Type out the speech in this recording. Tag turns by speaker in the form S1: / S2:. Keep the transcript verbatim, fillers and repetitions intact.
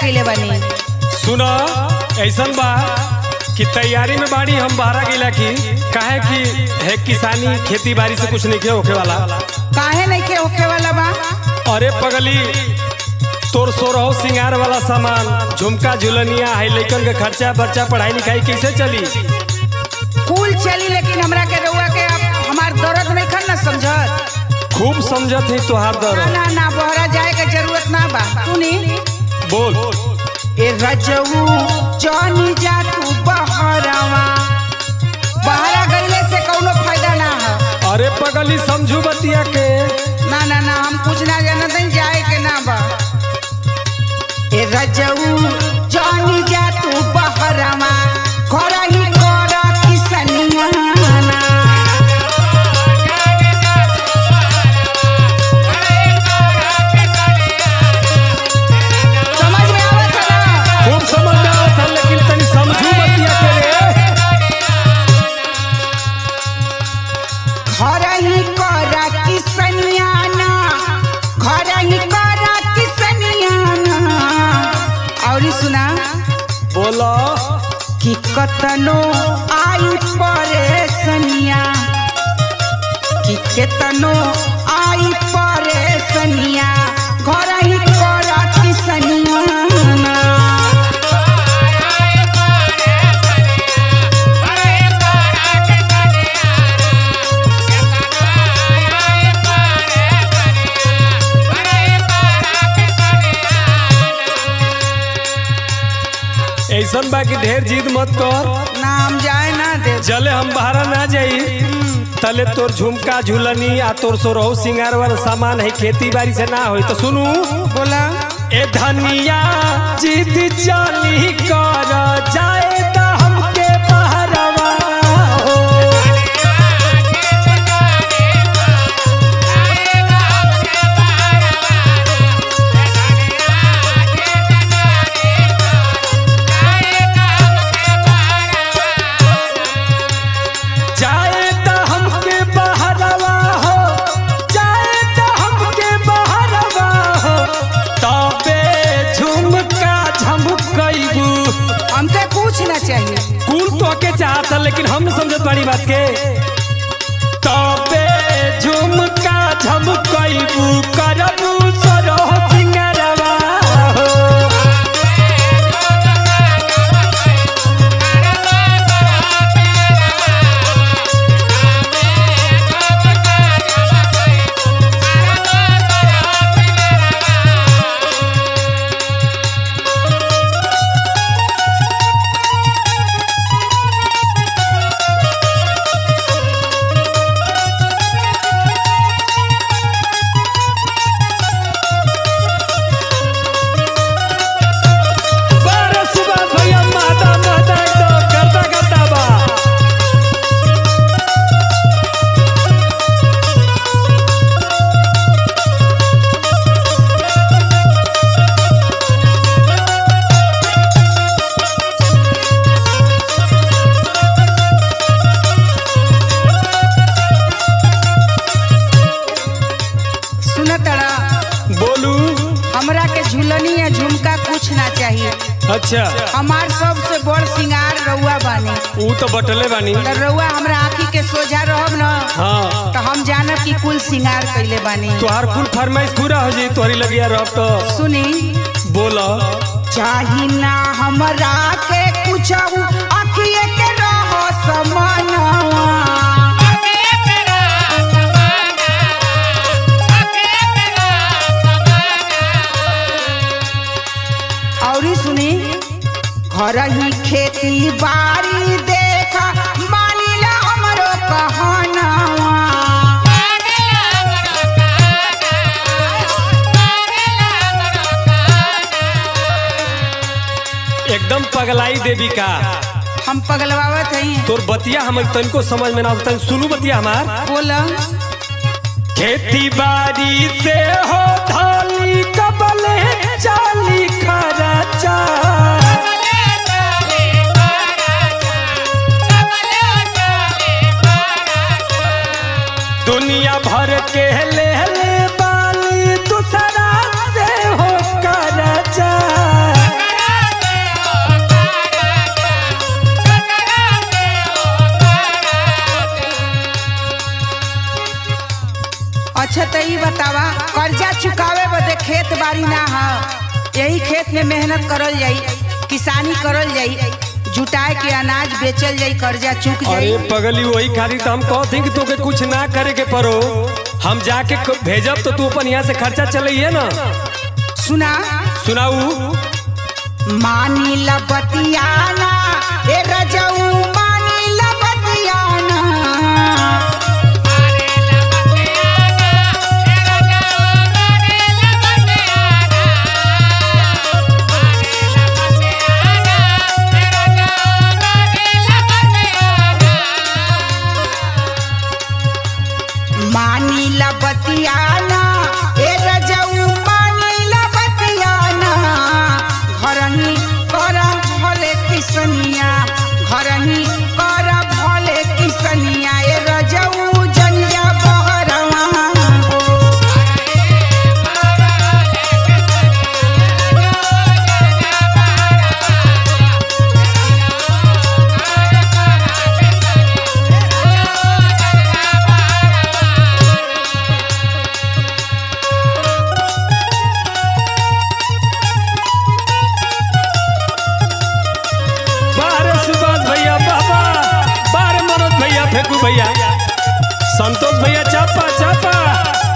S1: कैले बनी।
S2: सुनो ऐसन बा कि तैयारी में बाड़ी हम बाहर गिला की काहे कि है किसानी खेती बाड़ी से कुछ नहीं होके वाला।
S1: काहे नहीं के होके वाला बा?
S2: अरे पगली तोर सोरहो सिंगार वाला सामान झुमका झुलनिया है लेकिन के खर्चा बच्चा पढ़ाई लिखाई कैसे चली?
S1: कुल चली लेकिन हमरा के रउआ के अब हमार दर्द नहीं खन ना समझत।
S2: खूब समझत है तुहार दर्द।
S1: ना ना बहरा जाए के जरूरत ना बा। सुनी
S2: बोल।
S1: ए रजऊ जानी जा तू बहरावा, बहरा गईले से कौनो फायदा ना है।
S2: अरे पगली समझू बतिया के।
S1: ना ना ना हम कुछ ना जानत हई, जाए के ना बा। ए रजऊ जानी जा तू बहरावा, घर ही करा किसनिया ना। समझ में आवत है ना?
S2: खूब समझ में आवत है लेकिन तनी समझू बतिया के रे।
S1: घर ही करा किसनिया ना, घर ही करा किसनिया ना। और सुना
S2: बोलो
S1: कि कतनो आई परेशनिया, कि केतनो आई परेशनिया, घर ही करा किसनिया ना।
S2: ऐसन बा कि ढेर जिद मत कर।
S1: ना हम जाए ना दे।
S2: चले हम बाहर ना जाई तले तोर झुमका झुलनी आ तोर सोरहो सिंगार वाला सामान है खेती बाड़ी से ना होई तो सुनू।
S1: बोला
S2: ए धनिया जिद चाली कर जाए त हमके बहरवा हो। जाए त हमके बहरवा हो, जाए त हमके बहरवा हो, तबे झुमका झमकइबू।
S1: हमके कुछ ना चाहिए।
S2: कुल तो के चाहता लेकिन हम न समझत बाड़ी बात के। तबे झुमका झमकइबू करबू सोरहो सिंगारवा हो। बारह सुबह भैया माता माता एकदम करता करता बा।
S1: सुना तड़ा,
S2: बोलू।
S1: हमरा के झुलनी या झुमका कुछ ना चाहिए।
S2: अच्छा
S1: हमार सबसे बड़ सिंगार रउआ बानी।
S2: ऊ तो बटले बानी।
S1: तो रउआ हमरा आँखी के सोझा रहब न
S2: हाँ
S1: तो हम जानब कि कुल सिंगार कैले बानी।
S2: तुहार कुल फरमाइश पूरा हो जाई तोहरी लगिया रह तो।
S1: सुनी
S2: बोला
S1: चाही ना हमरा के कुछ आँखिए के रहो समानवा। और सुनी घर ही खेती बाड़ी देखा मानिला हमरो कहनावा।
S2: एकदम पगलाई देवी का।
S1: हम पगलवावत हई।
S2: तोर बतिया हमर तनको समझ में ना आवत। सुनू बतिया हमार।
S1: बोला
S2: खेती बाड़ी से हो धाली कबले चाली खर्चा। दुनिया भर के ले ले बाली दूसरा से हो कर्जा।
S1: खेत बाड़ी ना है, यही खेत में मेहनत करल जाई, किसानी करल जाई, जुटाए के अनाज बेचल जाई, कर्जा चुक जाई।
S2: अरे पगली वही खाली तो हम कहते कि तोके कुछ ना करे के पड़ो, हम जाके भेजब तो तू अपन यहाँ से खर्चा चलइए ना।
S1: सुना
S2: सुनाऊ।
S1: मानी ला बतियाना ए रजऊ, मानी ला बतियाना। मानी ला बतियाना ए रजऊ, मानी ला बतियाना। घर ही कर भले किसनिया, घर ही कर भले किसनिया ए रजऊ जनिया बहरवा हो।
S2: फेंकू भैया, संतोष भैया चापा चापा।